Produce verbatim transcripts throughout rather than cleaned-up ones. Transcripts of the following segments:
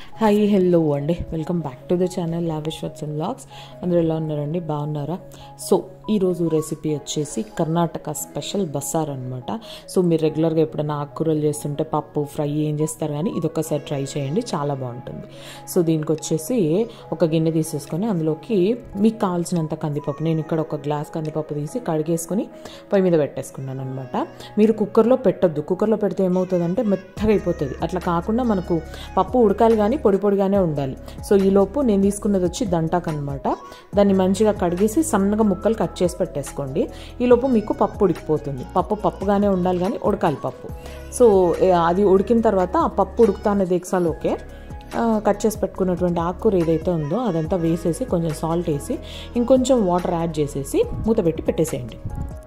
Hi hello అండి, welcome back to the channel lavish foods and vlogs. అందరూ ఎలా ఉన్నారండి? బాగున్నారా? సో ఈరోజు రెసిపీ వచ్చేసి కర్ణాటక స్పెషల్ బస్సార్ అనమాట. సో మీరు రెగ్యులర్గా ఎప్పుడైనా ఆకుకూరలు చేస్తుంటే పప్పు ఫ్రై ఏం చేస్తారు, కానీ ఇది ఒక్కసారి ట్రై చేయండి, చాలా బాగుంటుంది. సో దీనికి వచ్చేసి ఒక గిన్నె తీసేసుకొని అందులోకి మీకు కావాల్సినంత కందిపప్పు, నేను ఇక్కడ ఒక గ్లాస్ కందిపప్పు తీసి కడిగేసుకొని పొయ్యి మీద పెట్టేసుకున్నాను అనమాట. మీరు కుక్కర్లో పెట్టొద్దు, కుక్కర్లో పెడితే ఏమవుతుందంటే మెత్తగా అయిపోతుంది. అట్లా కాకుండా మనకు పప్పు ఉడకాలి కానీ పొడి పొడిగానే ఉండాలి. సో ఈలోపు నేను తీసుకున్నది వచ్చి దంటాకు అనమాట. దాన్ని మంచిగా కడిగేసి సన్నగా ముక్కలు కట్ చేసి పెట్టేసుకోండి. ఈలోపు మీకు పప్పు ఉడికిపోతుంది. పప్పు పప్పుగానే ఉండాలి కానీ ఉడకాలి పప్పు. సో అది ఉడికిన తర్వాత ఆ పప్పు ఉడుకుతానే దేక్సాలు ఓకే కట్ చేసి పెట్టుకున్నటువంటి ఆకుకూర ఏదైతే ఉందో అదంతా వేసేసి కొంచెం సాల్ట్ వేసి ఇంకొంచెం వాటర్ యాడ్ చేసేసి మూత పెట్టి పెట్టేసేయండి.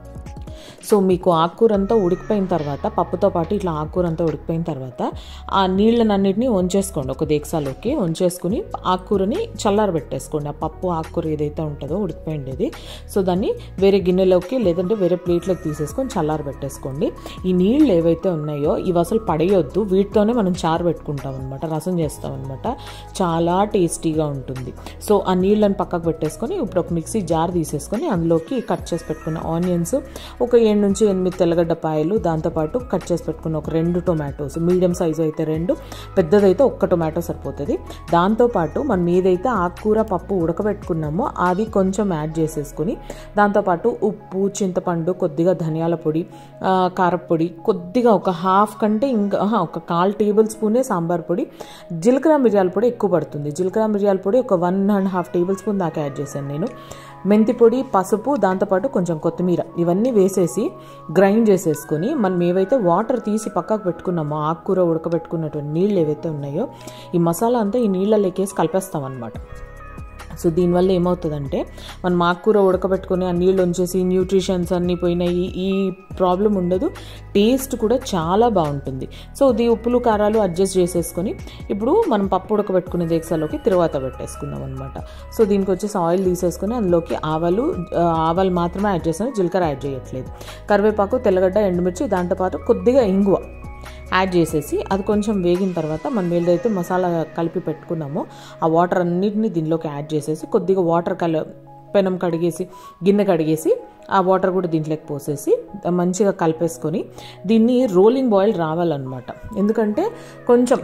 సో మీకు ఆకుకూర అంతా ఉడికిపోయిన తర్వాత పప్పుతో పాటు ఇట్లా ఆకుకూర అంతా ఉడికిపోయిన తర్వాత ఆ నీళ్ళనన్నిటినీ వంచేసుకోండి. ఒక దేక్సాలోకి వంచేసుకుని ఆకుకూరని చల్లారబెట్టేసుకోండి. ఆ పప్పు ఆకుకూర ఏదైతే ఉంటుందో ఉడికిపోయిండేది, సో దాన్ని వేరే గిన్నెలోకి లేదంటే వేరే ప్లేట్లోకి తీసేసుకొని చల్లారబెట్టేసుకోండి. ఈ నీళ్ళు ఏవైతే ఉన్నాయో ఇవి అసలు పడేయొద్దు, వీటితోనే మనం చారు పెట్టుకుంటాం అనమాట, రసం చేస్తాం అనమాట. చాలా టేస్టీగా ఉంటుంది. సో ఆ నీళ్ళని పక్కకు పెట్టేసుకొని ఇప్పుడు ఒక మిక్సీ జార్ తీసేసుకొని అందులోకి కట్ చేసి పెట్టుకున్న ఆనియన్స్, ఒక ఏడు నుంచి ఎనిమిది తెల్లగడ్డ పాయలు, దాంతోపాటు కట్ చేసి పెట్టుకున్న ఒక రెండు టొమాటోస్, మీడియం సైజు అయితే రెండు, పెద్దదైతే ఒక్క టొమాటో సరిపోతుంది. దాంతోపాటు మనం ఏదైతే ఆకుకూర పప్పు ఉడకబెట్టుకున్నామో అది కొంచెం యాడ్ చేసేసుకుని దాంతోపాటు ఉప్పు, చింతపండు, కొద్దిగా ధనియాల పొడి, కారపొడి, కొద్దిగా ఒక హాఫ్ కంటే ఇంకా ఒక కాల్ టేబుల్ స్పూనే సాంబార్ పొడి, జీలకర్ర మిరియాల పొడి ఎక్కువ పడుతుంది. జీలకర్ర మిరియాల పొడి ఒక one and half tablespoon దాకా యాడ్ చేశాను నేను. మెంతి పొడి, పసుపు, దాంతోపాటు కొంచెం కొత్తిమీర, ఇవన్నీ వేసేసి గ్రైండ్ చేసేసుకొని మనం ఏవైతే వాటర్ తీసి పక్కకు పెట్టుకున్నామో ఆకుకూర ఉడకబెట్టుకున్నటువంటి నీళ్ళు ఏవైతే ఉన్నాయో ఈ మసాలా అంతా ఈ నీళ్ళలోకేసి కలిపేస్తాం అన్నమాట. సో దీనివల్ల ఏమవుతుందంటే మనం ఆకుకూర ఉడకబెట్టుకుని ఆ నీళ్ళు ఉంచేసి న్యూట్రిషన్స్ అన్నీ పోయినాయి, ఈ ప్రాబ్లం ఉండదు. టేస్ట్ కూడా చాలా బాగుంటుంది. సో ఇది ఉప్పులు కారాలు అడ్జస్ట్ చేసేసుకొని ఇప్పుడు మనం పప్పు ఉడకబెట్టుకునే దేక్సాలోకి తిరువాత పెట్టేసుకున్నాం అనమాట. సో దీనికి వచ్చేసి ఆయిల్ తీసేసుకుని అందులోకి ఆవాలు ఆవాలు మాత్రమే యాడ్ చేస్తాను, జీలకర్ర యాడ్ చేయట్లేదు. కరివేపాకు, తెల్లగడ్డ, ఎండుమిర్చి, దాంతోపాటు కొద్దిగా ఇంగువ యాడ్ చేసేసి అది కొంచెం వేగిన తర్వాత మనం ఏదైతే మసాలా కలిపి పెట్టుకున్నామో ఆ వాటర్ అన్నిటిని దీనిలోకి యాడ్ చేసేసి కొద్దిగా వాటర్ కల పెనం కడిగేసి గిన్నె కడిగేసి ఆ వాటర్ కూడా దీంట్లోకి పోసేసి మంచిగా కలిపేసుకొని దీన్ని రోలింగ్ బాయిల్ రావాలన్నమాట. ఎందుకంటే కొంచెం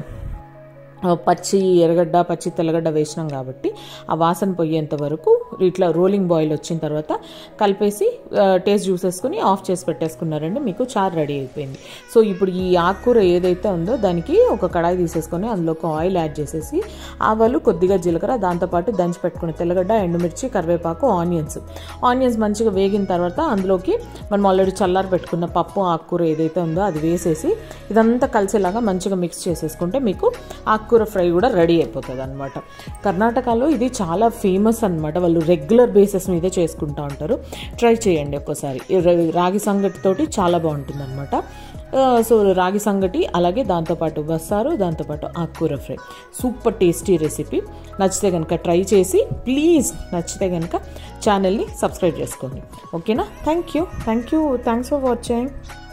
పచ్చి ఎర్రగడ్డ, పచ్చి తెల్లగడ్డ వేసినాం కాబట్టి ఆ వాసన పోయేంత వరకు ఇట్లా రోలింగ్ బాయిల్ వచ్చిన తర్వాత కలిపేసి టేస్ట్ చూసేసుకుని ఆఫ్ చేసి పెట్టేసుకున్నారండి, మీకు చారు రెడీ అయిపోయింది. సో ఇప్పుడు ఈ ఆకుకూర ఏదైతే ఉందో దానికి ఒక కడాయి తీసేసుకొని అందులోకి ఆయిల్ యాడ్ చేసేసి ఆవాలు, కొద్దిగా జీలకర్ర, దాంతోపాటు దంచి పెట్టుకున్న తెల్లగడ్డ, ఎండుమిర్చి, కరివేపాకు, ఆనియన్స్ ఆనియన్స్ మంచిగా వేగిన తర్వాత అందులోకి మనం ఆల్రెడీ చల్లారి పెట్టుకున్న పప్పు ఆకుకూర ఏదైతే ఉందో అది వేసేసి ఇదంతా కలిసేలాగా మంచిగా మిక్స్ చేసేసుకుంటే మీకు ఆకుకూర ఫ్రై కూడా రెడీ అయిపోతుంది అనమాట. కర్ణాటకలో ఇది చాలా ఫేమస్ అనమాట, వాళ్ళు రెగ్యులర్ బేసిస్ మీదే చేసుకుంటూ ఉంటారు. ట్రై చేయండి ఒక్కసారి. రాగి సంగటితోటి చాలా బాగుంటుంది అనమాట. సో రాగి సంగటి, అలాగే దాంతోపాటు బస్సారు, దాంతోపాటు ఆకుకూర ఫ్రై, సూపర్ టేస్టీ రెసిపీ. నచ్చితే కనుక ట్రై చేసి ప్లీజ్ నచ్చితే కనుక ఛానల్ని సబ్స్క్రైబ్ చేసుకోండి. ఓకేనా? Thank you thank you thanks for watching.